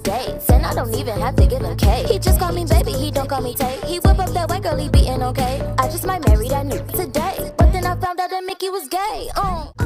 dates, and I don't even have to give him cake. He just call me baby, he don't call me Tay. He whip up that white girl, he beatin' okay. I just might marry that nigga today, but then I found out that Mickey was gay.